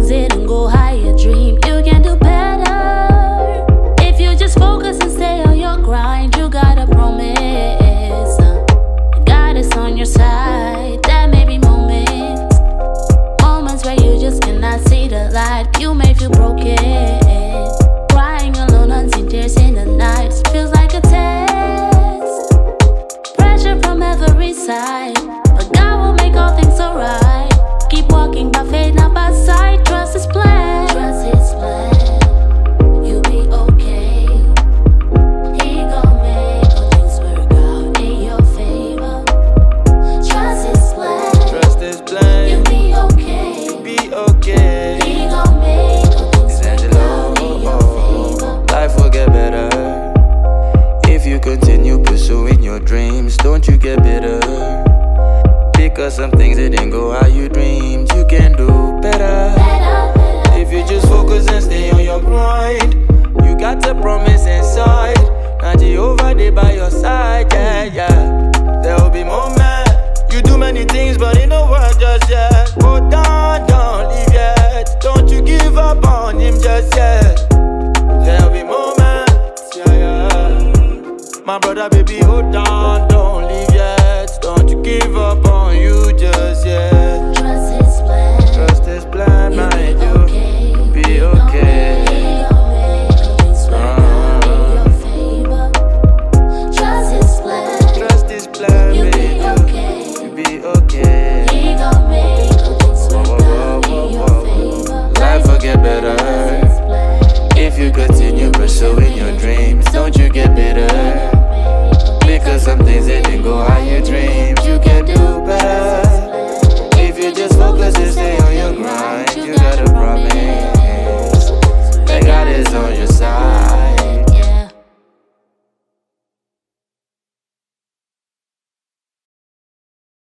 things didn't go how you dream, you can do better. If you just focus and stay on your grind, you got a promise. God is on your side. There may be moments where you just cannot see the light. You may feel broken, crying alone, unseen tears in the night. Feels like a test, pressure from every side, but God will make all things alright. Keep walking by faith, not by sight. Trust His plan. Trust His plan. You'll be okay. He gon' make all things work out in your favor. Trust His plan. Trust His plan. You'll be okay. You'll be okay. He gon' make all things work out in your favor. Life will get better if you continue pursuing your dreams. Don't you get bitter because some things it ain't